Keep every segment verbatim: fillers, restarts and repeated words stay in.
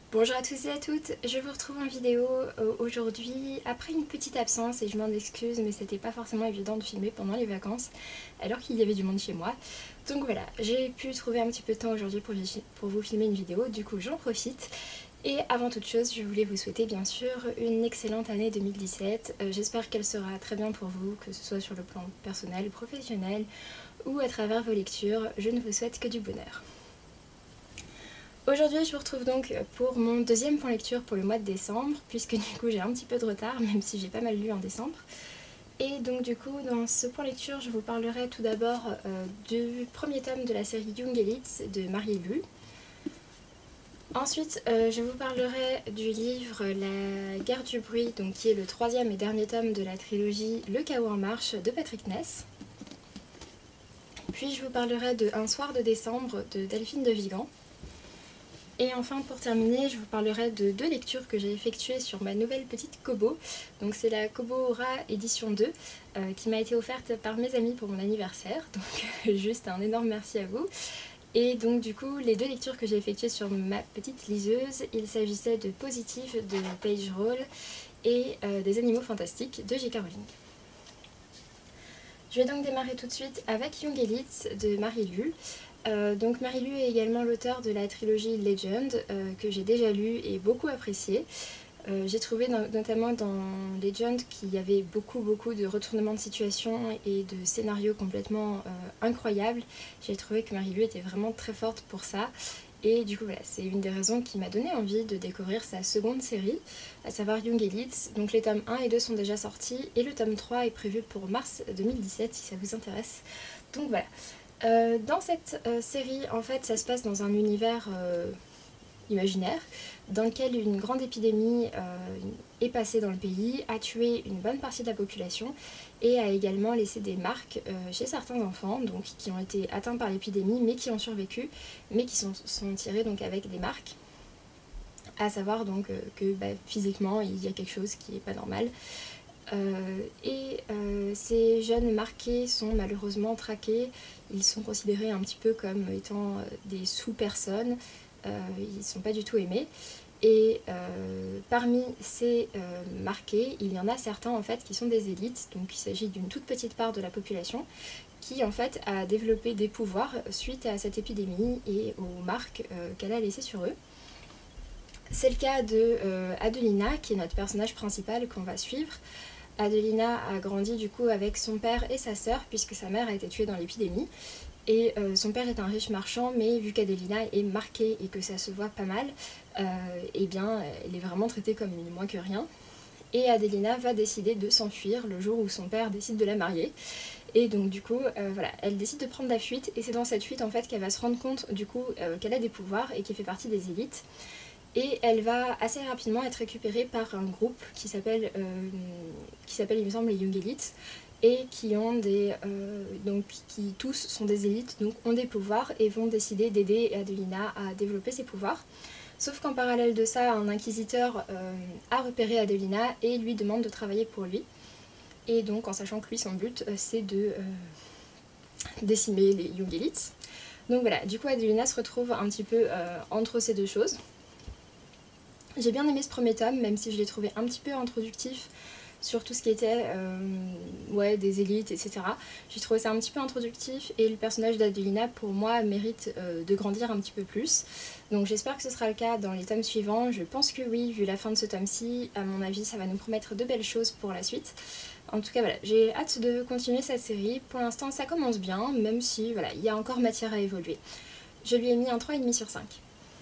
Bonjour à tous et à toutes, je vous retrouve en vidéo euh, aujourd'hui après une petite absence et je m'en excuse mais c'était pas forcément évident de filmer pendant les vacances alors qu'il y avait du monde chez moi. Donc voilà, j'ai pu trouver un petit peu de temps aujourd'hui pour, pour vous filmer une vidéo, du coup j'en profite. Et avant toute chose, je voulais vous souhaiter bien sûr une excellente année deux mille dix-sept. Euh, J'espère qu'elle sera très bien pour vous, que ce soit sur le plan personnel, professionnel ou à travers vos lectures. Je ne vous souhaite que du bonheur. Aujourd'hui je vous retrouve donc pour mon deuxième point lecture pour le mois de décembre, puisque du coup j'ai un petit peu de retard, même si j'ai pas mal lu en décembre. Et donc du coup dans ce point lecture je vous parlerai tout d'abord euh, du premier tome de la série Young Elites de Marie Lu. Ensuite euh, je vous parlerai du livre La guerre du bruit, donc qui est le troisième et dernier tome de la trilogie Le chaos en marche de Patrick Ness. Puis je vous parlerai de Un soir de décembre de Delphine de Vigan. Et enfin pour terminer, je vous parlerai de deux lectures que j'ai effectuées sur ma nouvelle petite Kobo. Donc c'est la Kobo Aura édition deux euh, qui m'a été offerte par mes amis pour mon anniversaire. Donc juste un énorme merci à vous. Et donc du coup les deux lectures que j'ai effectuées sur ma petite liseuse, il s'agissait de Positif de Paige Roll et euh, des Animaux Fantastiques de J K Rowling. Je vais donc démarrer tout de suite avec Young Elites de Marie Lu. Euh, donc Marie Lu est également l'auteur de la trilogie Legend euh, que j'ai déjà lu et beaucoup apprécié. Euh, j'ai trouvé dans, notamment dans Legend qu'il y avait beaucoup beaucoup de retournements de situation et de scénarios complètement euh, incroyables. J'ai trouvé que Marie Lu était vraiment très forte pour ça. Et du coup voilà, c'est une des raisons qui m'a donné envie de découvrir sa seconde série, à savoir Young Elites. Donc les tomes un et deux sont déjà sortis et le tome trois est prévu pour mars deux mille dix-sept si ça vous intéresse. Donc voilà. Euh, dans cette euh, série, en fait, ça se passe dans un univers euh, imaginaire dans lequel une grande épidémie euh, est passée dans le pays, a tué une bonne partie de la population et a également laissé des marques euh, chez certains enfants donc, qui ont été atteints par l'épidémie mais qui ont survécu, mais qui sont, sont tirés donc, avec des marques. À savoir donc euh, que bah, physiquement il y a quelque chose qui n'est pas normal. Euh, et euh, ces jeunes marqués sont malheureusement traqués, ils sont considérés un petit peu comme étant des sous-personnes, euh, ils ne sont pas du tout aimés. Et euh, parmi ces euh, marqués, il y en a certains en fait qui sont des élites, donc il s'agit d'une toute petite part de la population qui en fait a développé des pouvoirs suite à cette épidémie et aux marques euh, qu'elle a laissées sur eux. C'est le cas de euh, Adelina, qui est notre personnage principal qu'on va suivre. Adelina a grandi du coup avec son père et sa sœur puisque sa mère a été tuée dans l'épidémie. Et euh, son père est un riche marchand, mais vu qu'Adelina est marquée et que ça se voit pas mal, euh, eh bien elle est vraiment traitée comme une moins que rien. Et Adelina va décider de s'enfuir le jour où son père décide de la marier. Et donc du coup, euh, voilà, elle décide de prendre la fuite et c'est dans cette fuite en fait qu'elle va se rendre compte du coup euh, qu'elle a des pouvoirs et qu'elle fait partie des élites. Et elle va assez rapidement être récupérée par un groupe qui s'appelle, euh, qui s'appelle il me semble les Young Elites, et qui ont des, euh, donc qui tous sont des élites, donc ont des pouvoirs et vont décider d'aider Adelina à développer ses pouvoirs. Sauf qu'en parallèle de ça, un inquisiteur euh, a repéré Adelina et lui demande de travailler pour lui. Et donc en sachant que lui son but euh, c'est de euh, décimer les Young Elites. Donc voilà, du coup Adelina se retrouve un petit peu euh, entre ces deux choses. J'ai bien aimé ce premier tome, même si je l'ai trouvé un petit peu introductif sur tout ce qui était euh, ouais, des élites, et cetera. J'ai trouvé ça un petit peu introductif et le personnage d'Adelina, pour moi, mérite euh, de grandir un petit peu plus. Donc j'espère que ce sera le cas dans les tomes suivants. Je pense que oui, vu la fin de ce tome-ci, à mon avis, ça va nous promettre de belles choses pour la suite. En tout cas, voilà, j'ai hâte de continuer cette série. Pour l'instant, ça commence bien, même si voilà, il y a encore matière à évoluer. Je lui ai mis un trois virgule cinq sur cinq.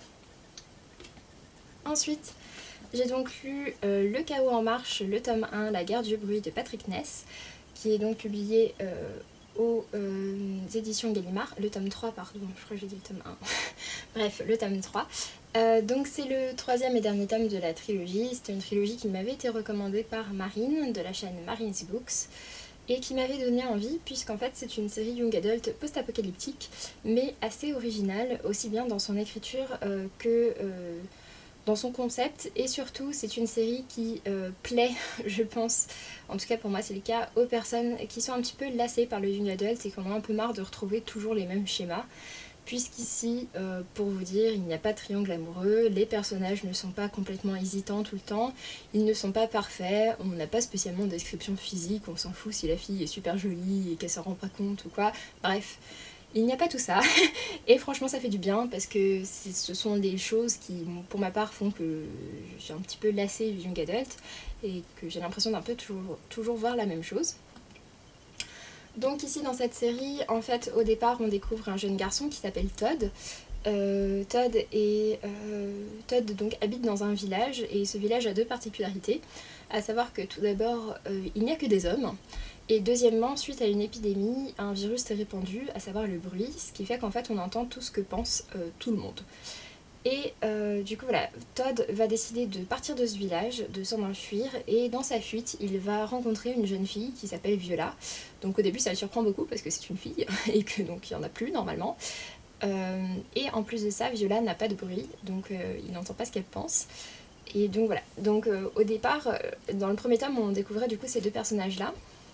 Ensuite, j'ai donc lu euh, Le chaos en marche, le tome un, La guerre du bruit de Patrick Ness, qui est donc publié euh, aux euh, éditions Gallimard. Le tome trois, pardon, je crois que j'ai dit le tome un. Bref, le tome trois. Euh, donc c'est le troisième et dernier tome de la trilogie. C'était une trilogie qui m'avait été recommandée par Marine, de la chaîne Marine's Books, et qui m'avait donné envie, puisqu'en fait c'est une série young adult post-apocalyptique, mais assez originale, aussi bien dans son écriture euh, que... Euh, dans son concept, et surtout c'est une série qui euh, plaît, je pense, en tout cas pour moi c'est le cas, aux personnes qui sont un petit peu lassées par le young adult et qui en ont un peu marre de retrouver toujours les mêmes schémas. puisqu'ici, euh, pour vous dire, il n'y a pas de triangle amoureux, les personnages ne sont pas complètement hésitants tout le temps, ils ne sont pas parfaits, on n'a pas spécialement de description physique, on s'en fout si la fille est super jolie et qu'elle s'en rend pas compte ou quoi, bref. Il n'y a pas tout ça, et franchement ça fait du bien parce que ce sont des choses qui, pour ma part, font que je suis un petit peu lassée du young adult et que j'ai l'impression d'un peu toujours, toujours voir la même chose. Donc ici dans cette série, en fait au départ on découvre un jeune garçon qui s'appelle Todd. Euh, Todd, est, euh, Todd donc, habite dans un village et ce village a deux particularités, à savoir que tout d'abord euh, il n'y a que des hommes. Et deuxièmement, suite à une épidémie, un virus s'est répandu, à savoir le bruit, ce qui fait qu'en fait on entend tout ce que pense euh, tout le monde. Et euh, du coup voilà, Todd va décider de partir de ce village, de s'en enfuir, et dans sa fuite, il va rencontrer une jeune fille qui s'appelle Viola. Donc au début ça le surprend beaucoup parce que c'est une fille, et que donc il n'y en a plus normalement. Euh, et en plus de ça, Viola n'a pas de bruit, donc euh, il n'entend pas ce qu'elle pense. Et donc voilà, donc euh, au départ, euh, dans le premier tome, on découvrait du coup ces deux personnages-là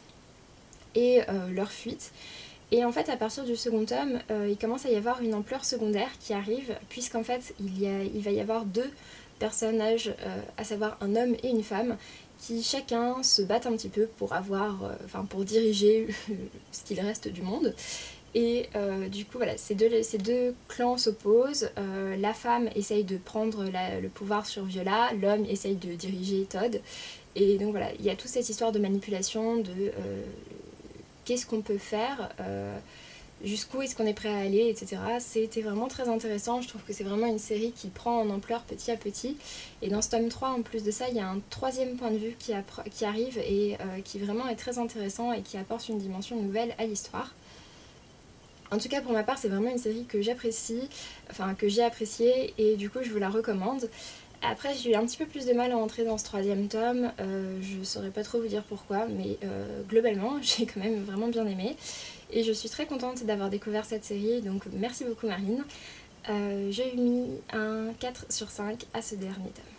et euh, leur fuite. Et en fait à partir du second tome, euh, il commence à y avoir une ampleur secondaire qui arrive, puisqu'en fait il, y a, il va y avoir deux personnages, euh, à savoir un homme et une femme, qui chacun se battent un petit peu pour avoir, euh, enfin pour diriger ce qu'il reste du monde. Et euh, du coup voilà, ces deux, ces deux clans s'opposent, euh, la femme essaye de prendre la, le pouvoir sur Viola, l'homme essaye de diriger Todd. Et donc voilà, il y a toute cette histoire de manipulation, de euh, qu'est-ce qu'on peut faire, euh, jusqu'où est-ce qu'on est prêt à aller, et cetera. C'était vraiment très intéressant, je trouve que c'est vraiment une série qui prend en ampleur petit à petit. Et dans ce tome trois, en plus de ça, il y a un troisième point de vue qui, qui arrive et euh, qui vraiment est très intéressant et qui apporte une dimension nouvelle à l'histoire. En tout cas pour ma part c'est vraiment une série que j'apprécie, enfin que j'ai appréciée et du coup je vous la recommande. Après j'ai eu un petit peu plus de mal à entrer dans ce troisième tome, euh, je saurais pas trop vous dire pourquoi, mais euh, globalement j'ai quand même vraiment bien aimé. Et je suis très contente d'avoir découvert cette série, donc merci beaucoup Marine. Euh, j'ai mis un quatre sur cinq à ce dernier tome.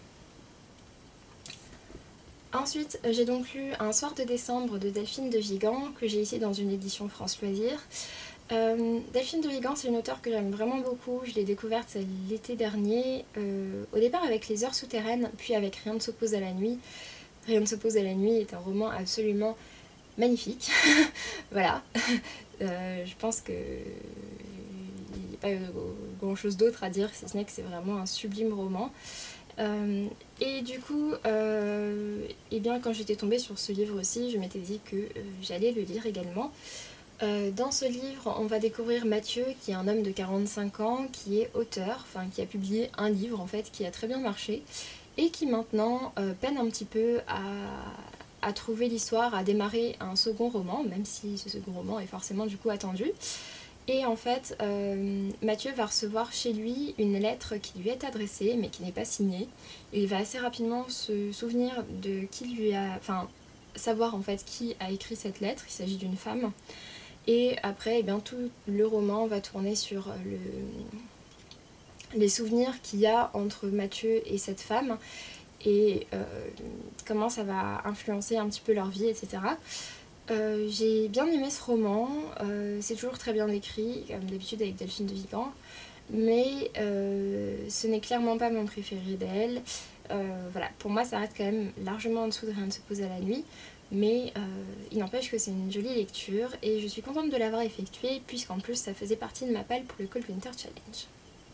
Ensuite j'ai donc lu Un soir de décembre de Delphine de Vigan, que j'ai ici dans une édition France Loisirs. Euh, Delphine de Vigan, c'est une auteure que j'aime vraiment beaucoup, je l'ai découverte l'été dernier, euh, au départ avec Les Heures souterraines, puis avec Rien ne s'oppose à la nuit. Rien ne s'oppose à la nuit est un roman absolument magnifique, voilà, euh, je pense qu'il n'y a pas grand chose d'autre à dire, si ce n'est que c'est vraiment un sublime roman. Euh, et du coup, euh, et bien, quand j'étais tombée sur ce livre aussi, je m'étais dit que euh, j'allais le lire également. Euh, dans ce livre, on va découvrir Mathieu, qui est un homme de quarante-cinq ans, qui est auteur, enfin qui a publié un livre en fait, qui a très bien marché, et qui maintenant euh, peine un petit peu à, à trouver l'histoire, à démarrer un second roman, même si ce second roman est forcément du coup attendu. Et en fait, euh, Mathieu va recevoir chez lui une lettre qui lui est adressée, mais qui n'est pas signée. Il va assez rapidement se souvenir de qui lui a... Enfin, savoir en fait qui a écrit cette lettre, il s'agit d'une femme. Et après, eh bien, tout le roman va tourner sur le... les souvenirs qu'il y a entre Mathieu et cette femme et euh, comment ça va influencer un petit peu leur vie, et cetera. Euh, j'ai bien aimé ce roman, euh, c'est toujours très bien écrit, comme d'habitude avec Delphine de Vigan, mais euh, ce n'est clairement pas mon préféré d'elle. Euh, voilà, pour moi ça reste quand même largement en dessous de Rien ne se pose à la nuit. Mais euh, il n'empêche que c'est une jolie lecture et je suis contente de l'avoir effectuée puisqu'en plus ça faisait partie de ma palle pour le Cold Winter Challenge.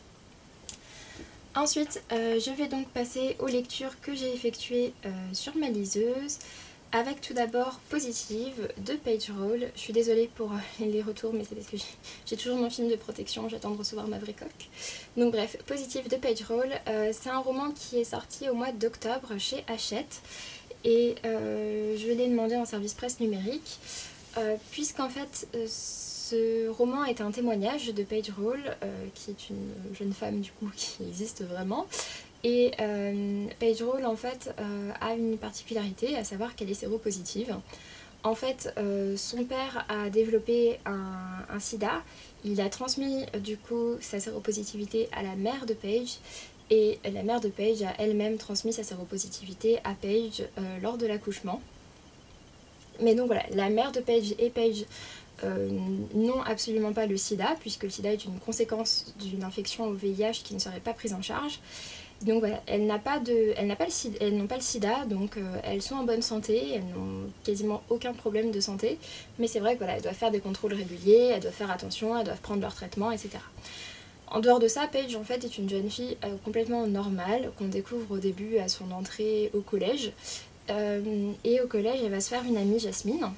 Ensuite, euh, je vais donc passer aux lectures que j'ai effectuées euh, sur ma liseuse, avec tout d'abord Positive de Page Roll. Je suis désolée pour les retours, mais c'est parce que j'ai toujours mon film de protection, j'attends de recevoir ma vraie coque. Donc bref, Positive de Page Roll, euh, c'est un roman qui est sorti au mois d'octobre chez Hachette. Et euh, je l'ai demandé en service presse numérique, euh, puisqu'en fait euh, ce roman est un témoignage de Page Roll, euh, qui est une jeune femme du coup qui existe vraiment. Et euh, Page Roll en fait euh, a une particularité, à savoir qu'elle est séropositive. En fait, euh, son père a développé un, un sida, il a transmis euh, du coup sa séropositivité à la mère de Page. Et la mère de Page a elle-même transmis sa séropositivité à Page euh, lors de l'accouchement. Mais donc voilà, la mère de Page et Page Euh, non, absolument pas le sida, puisque le sida est une conséquence d'une infection au V I H qui ne serait pas prise en charge. Donc voilà, elles n'ont pas, pas, pas le sida, donc euh, elles sont en bonne santé, elles n'ont quasiment aucun problème de santé, mais c'est vrai qu'elles voilà, doivent faire des contrôles réguliers, elles doivent faire attention, elles doivent prendre leur traitement, et cetera. En dehors de ça, Paige en fait est une jeune fille euh, complètement normale, qu'on découvre au début à son entrée au collège, euh, et au collège elle va se faire une amie, Jasmine.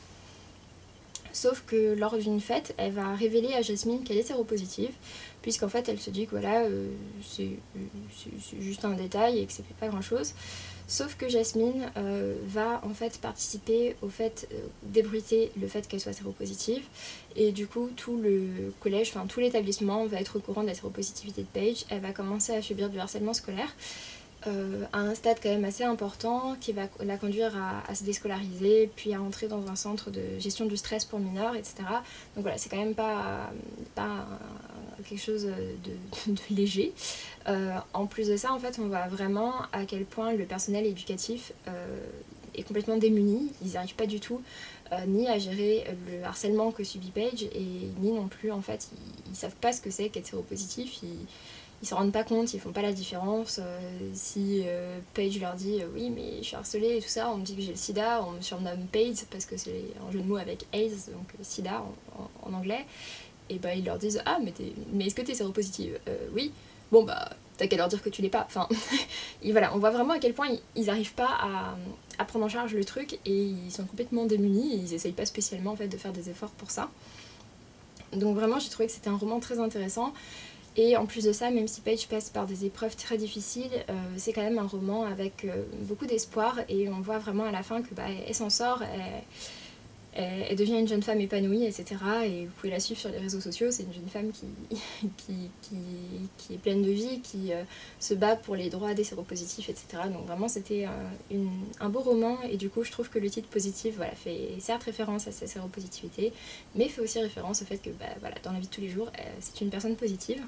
Sauf que lors d'une fête, elle va révéler à Jasmine qu'elle est séropositive, puisqu'en fait elle se dit que voilà, euh, c'est juste un détail et que c'est pas grand chose. Sauf que Jasmine euh, va en fait participer au fait euh, d'ébruiter le fait qu'elle soit séropositive, et du coup tout le collège, enfin tout l'établissement va être au courant de la séropositivité de Paige. Elle va commencer à subir du harcèlement scolaire. Euh, à un stade quand même assez important qui va la conduire à, à se déscolariser, puis à entrer dans un centre de gestion du stress pour mineurs, et cetera. Donc voilà, c'est quand même pas, pas quelque chose de, de léger. Euh, en plus de ça, en fait, on voit vraiment à quel point le personnel éducatif euh, est complètement démuni. Ils n'arrivent pas du tout euh, ni à gérer le harcèlement que subit Paige, et ni non plus, en fait, ils, ils savent pas ce que c'est qu'être séropositif. Ils, Ils s'en rendent pas compte, ils font pas la différence. Euh, si euh, Paige leur dit euh, oui mais je suis harcelée et tout ça, on me dit que j'ai le sida, on me surnomme Paige parce que c'est un jeu de mots avec AIDS, donc euh, sida en, en, en anglais, et bah ils leur disent ah mais, mais est-ce que t'es séropositive? euh, Oui, bon bah t'as qu'à leur dire que tu l'es pas. Enfin, et voilà, on voit vraiment à quel point ils, ils arrivent pas à, à prendre en charge le truc, et ils sont complètement démunis, et ils essayent pas spécialement en fait de faire des efforts pour ça. Donc vraiment j'ai trouvé que c'était un roman très intéressant. Et en plus de ça, même si Paige passe par des épreuves très difficiles, euh, c'est quand même un roman avec euh, beaucoup d'espoir, et on voit vraiment à la fin que bah, elle s'en sort, elle, elle, elle devient une jeune femme épanouie, et cetera. Et vous pouvez la suivre sur les réseaux sociaux, c'est une jeune femme qui, qui, qui, qui est pleine de vie, qui euh, se bat pour les droits des séropositifs, et cetera. Donc vraiment c'était un, un beau roman, et du coup je trouve que le titre Positif voilà, fait certes référence à sa séropositivité, mais fait aussi référence au fait que bah, voilà, dans la vie de tous les jours, euh, c'est une personne positive.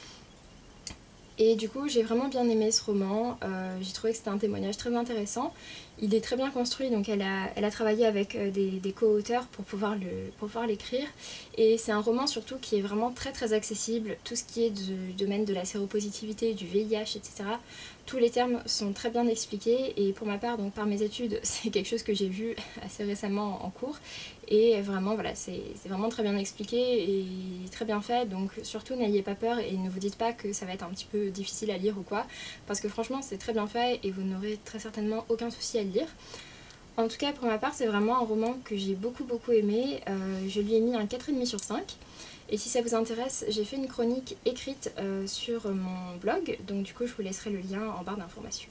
Et du coup j'ai vraiment bien aimé ce roman, euh, j'ai trouvé que c'était un témoignage très intéressant. Il est très bien construit, donc elle a, elle a travaillé avec euh, des, des co-auteurs pour pouvoir le, pour pouvoir l'écrire. Et c'est un roman surtout qui est vraiment très très accessible, tout ce qui est du domaine de la séropositivité, du V I H, et cetera. Tous les termes sont très bien expliqués, et pour ma part, donc par mes études, c'est quelque chose que j'ai vu assez récemment en cours. Et vraiment, voilà, c'est vraiment très bien expliqué et très bien fait, donc surtout n'ayez pas peur et ne vous dites pas que ça va être un petit peu difficile à lire ou quoi, parce que franchement c'est très bien fait et vous n'aurez très certainement aucun souci à le lire. En tout cas pour ma part c'est vraiment un roman que j'ai beaucoup beaucoup aimé, euh, je lui ai mis un quatre virgule cinq sur cinq. Et si ça vous intéresse, j'ai fait une chronique écrite euh, sur mon blog, donc du coup je vous laisserai le lien en barre d'informations.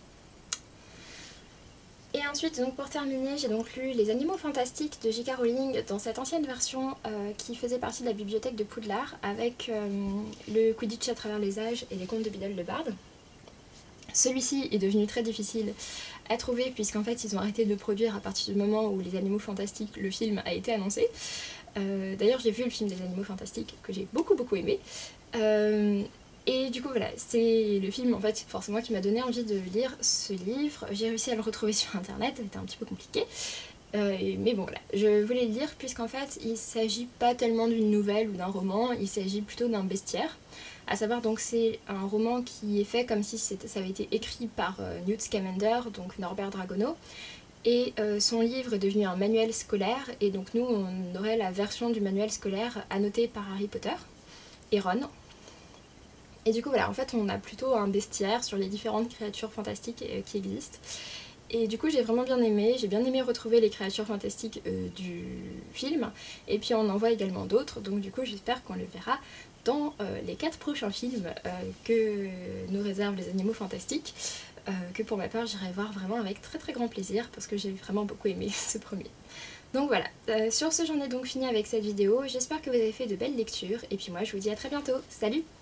Et ensuite, donc pour terminer, j'ai donc lu Les Animaux Fantastiques de J K Rowling dans cette ancienne version euh, qui faisait partie de la bibliothèque de Poudlard, avec euh, le Quidditch à travers les âges et les contes de Biddle de Bard. Celui-ci est devenu très difficile à trouver puisqu'en fait ils ont arrêté de le produire à partir du moment où Les Animaux Fantastiques, le film, a été annoncé. Euh, D'ailleurs j'ai vu le film des Animaux Fantastiques que j'ai beaucoup beaucoup aimé. Euh, Et du coup voilà, c'est le film en fait forcément qui m'a donné envie de lire ce livre. J'ai réussi à le retrouver sur internet, c'était un petit peu compliqué. Euh, mais bon voilà, je voulais le lire puisqu'en fait il s'agit pas tellement d'une nouvelle ou d'un roman, il s'agit plutôt d'un bestiaire. À savoir donc c'est un roman qui est fait comme si ça avait été écrit par euh, Newt Scamander, donc Norbert Dragono. Et euh, son livre est devenu un manuel scolaire, et donc nous on aurait la version du manuel scolaire annotée par Harry Potter et Ron. Et du coup voilà, en fait on a plutôt un bestiaire sur les différentes créatures fantastiques euh, qui existent. Et du coup j'ai vraiment bien aimé, j'ai bien aimé retrouver les créatures fantastiques euh, du film. Et puis on en voit également d'autres, donc du coup j'espère qu'on le verra dans euh, les quatre prochains films euh, que nous réservent les Animaux Fantastiques. Euh, que pour ma part j'irai voir vraiment avec très très grand plaisir parce que j'ai vraiment beaucoup aimé ce premier. Donc voilà, euh, sur ce j'en ai donc fini avec cette vidéo, j'espère que vous avez fait de belles lectures et puis moi je vous dis à très bientôt, salut!